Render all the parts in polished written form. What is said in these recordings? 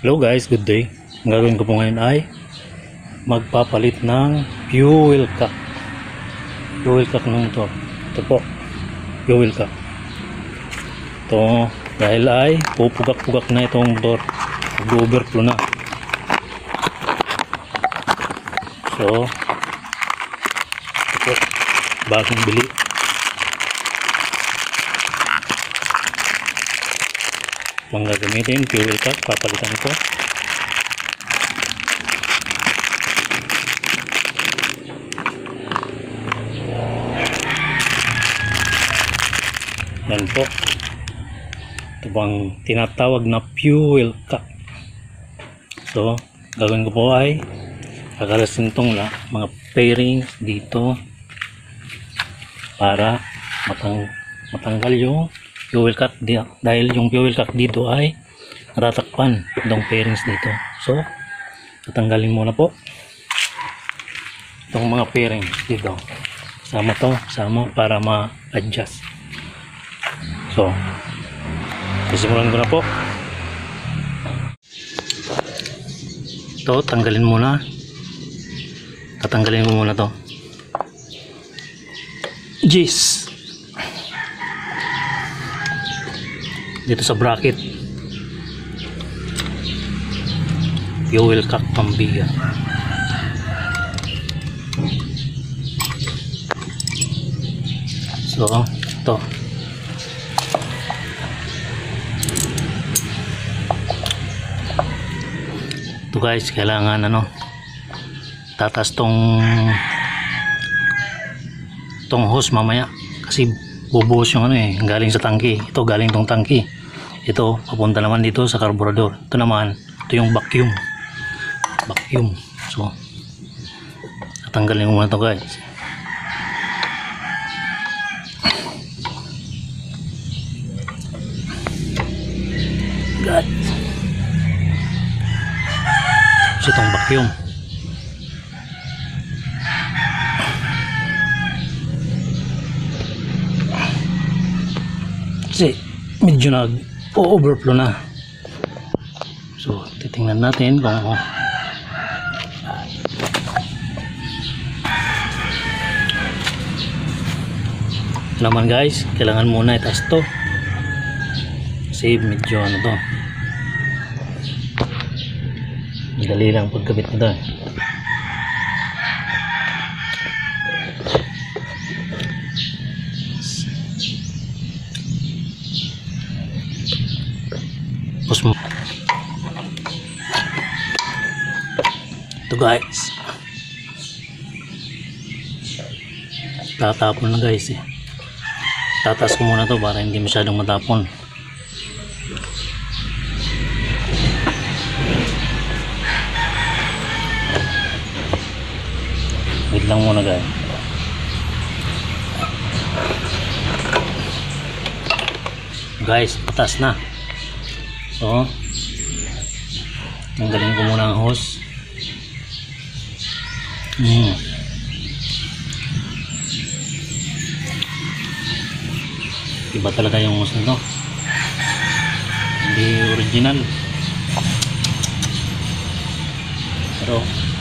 Hello guys, good day. Ang gagawin ko po ngayon ay magpapalit ng fuel cap. Fuel cap ng motor. Ito po, fuel cap. Ito, dahil ay pupugak-pugak na itong motor. Mag-overflow na. So, ito po, bagong bili. Ang gagamitin, fuel cap, papalitan ko. Yan po. Ito bang tinatawag na fuel cap. So, gagawin ko po ay kakalasin itong mga fairings dito para matanggal yung fuel cap dahil yung fuel cap dito ay natatakpan itong fairings dito. So, tatanggalin muna po itong mga fairings dito. Sama para ma-adjust. So, sisimulan ko na po. Ito, tanggalin muna. Tatanggalin ko muna to. Jeez. Dito sa bracket. Fuel cap pambiga. So, ito. Ito guys, kailangan tatas tong hose mamaya kasi bubuhos yung galing sa tangke. Ito galing tong tangke, ito papunta naman dito sa carburetor. Ito naman, ito yung vacuum. So tatanggalin ko muna ito guys. So itong vacuum, kasi medyo nag-overflow na. So titingnan natin kung naman guys, kailangan muna itaas to kasi medyo to, madali lang pagkabit nito ito guys, tatapon na guys tataas ko muna to para hindi masyadong matapon. Wait lang muna guys, patas na. So tanggalin ko muna ang hose. Iba talaga yung hose nito, hindi original, pero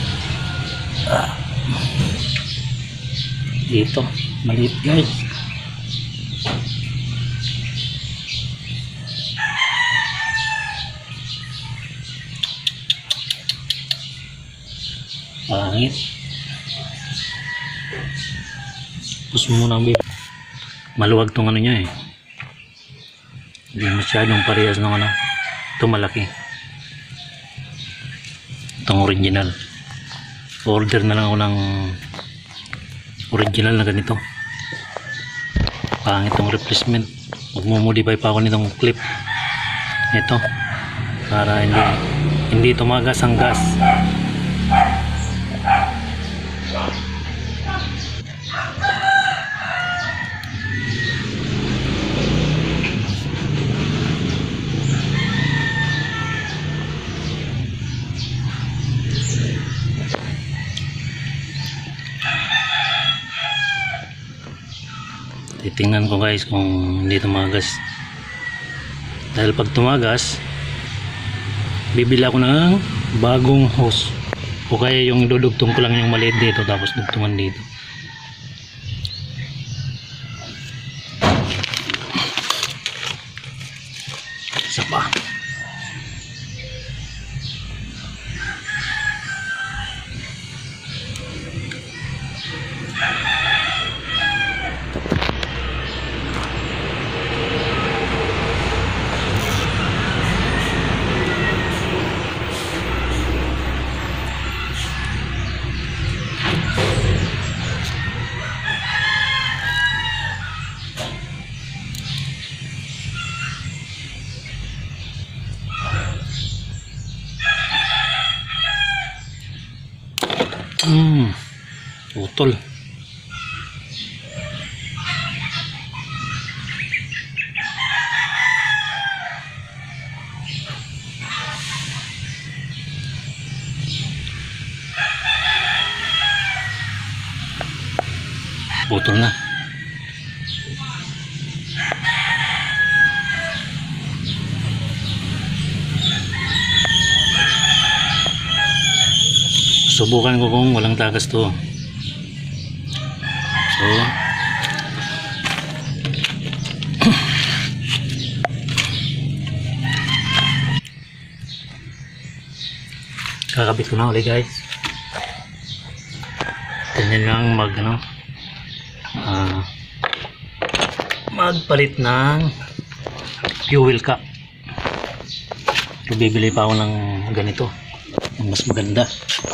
dito maliit guys. Pangit. Tapos muna ang maluwag tong niya hindi masyadong parehas ng ito malaki. Itong original, order na lang ako ng original na ganito. Pangit itong replacement. Magmumodify pa ako nitong clip ito para hindi tumagas ang gas. Titingnan ko guys kung hindi tumagas, dahil pag tumagas bibili ako ng bagong hose, o kaya yung dudugtong ko lang yung maliit dito tapos dugtungan dito. Isa pa. Utol. Putol na. Subukan ko kung walang tagas to. So kakabit ko na ulit guys. Ganyan lang magpalit ng fuel cap. So, bibili pa ako ng ganito, mas maganda.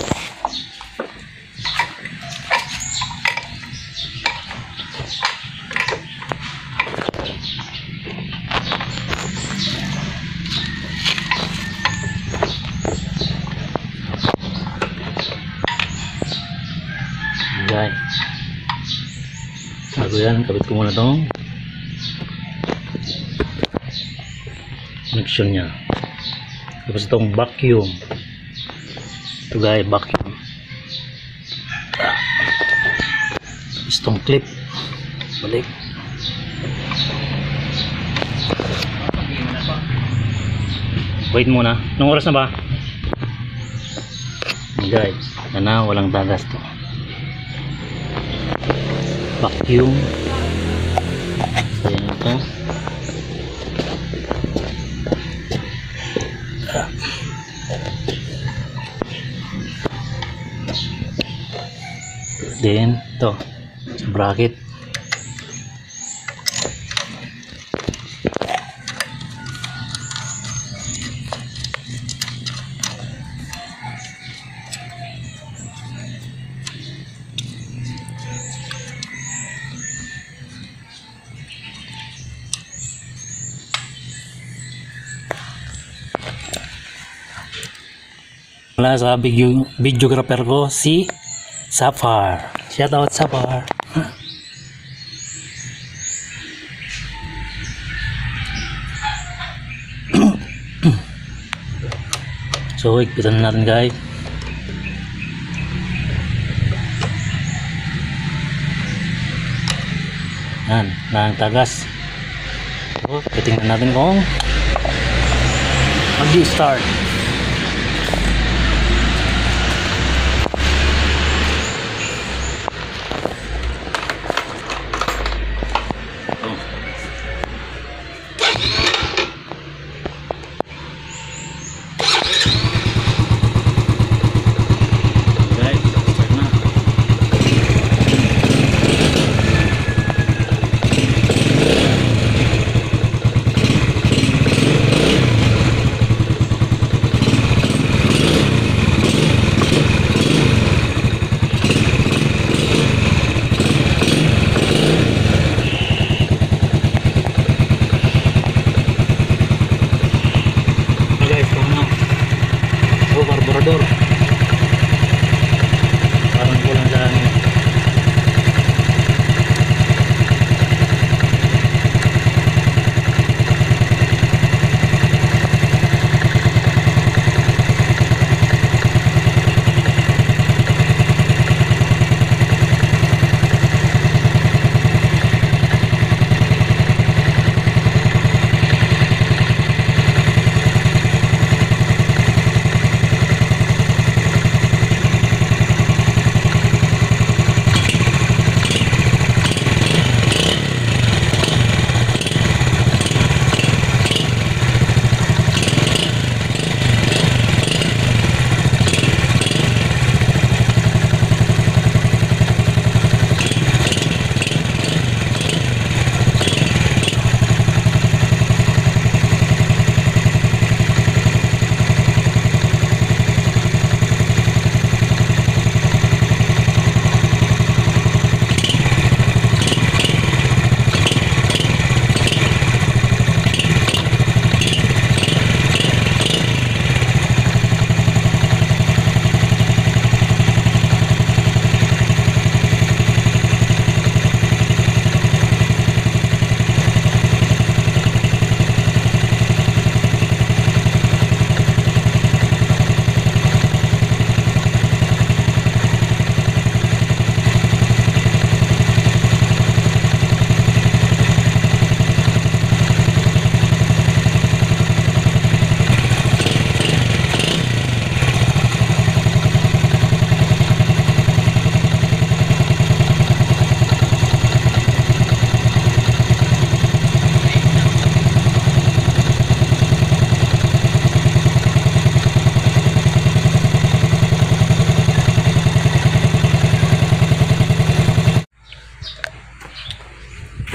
Guys, bago yan, kabit ko muna tong connection nya. Tapos itong vacuum, ito guys, vacuum. Tapos itong clip, balik. Wait muna, anong oras na ba? Guys, na walang tagas to. Vacuum. Ayan ito. Then ito sa bracket. Wala sa videographer ko, si Sapphire. Shout out Sapphire. So ikpitan natin guys. Yan, nang tagas. So titingnan natin kung mag-start.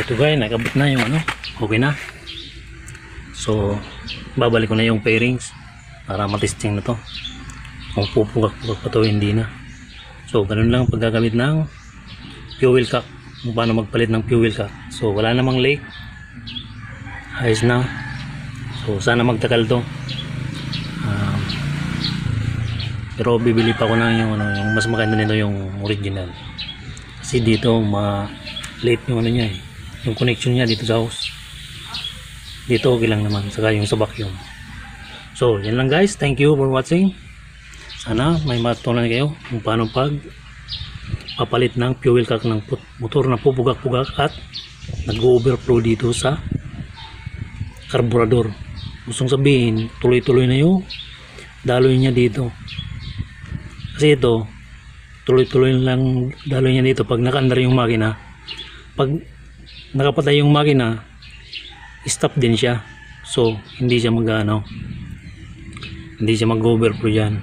ito guys, nakabit na yung ano, okay na. So babalik ko na yung pairings para matesting na to kung pupugak-pugak pa to, hindi na. So ganun lang paggagamit ng fuel cap, kung paano magpalit ng fuel cap. So wala namang leak, ayos na. So sana magtagal to. Pero bibili pa ko na yung ano, yung mas maganda nito, yung original. Kasi dito late yung ano niya eh, yung connection niya dito sa house. Dito okay lang naman, saka yung sa vacuum. So yan lang guys, thank you for watching. Sana may matutunan kayo kung paano papalit ng fuel cap ng motor na pupugak-pugak at nag-overflow dito sa karburador. Gustong sabihin, tuloy-tuloy na yung daloy niya dito. Kasi ito, tuloy-tuloy lang daloy niya dito pag nakaandar yung makina. Pag nakapatay yung makina, stop din siya. So hindi siya hindi siya mag-overflow dyan.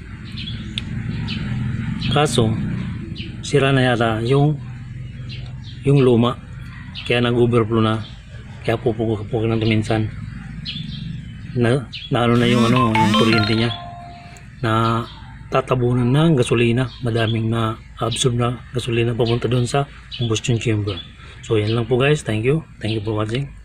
Kaso sira na yata yung luma, kaya nag-overflow na, kaya pupugak na minsan na ano na yung ano, yung kuryente niya na tatabunan ng gasolina, madaming na absorb na gasolina papunta doon sa combustion chamber. So yan lang po guys, thank you for watching.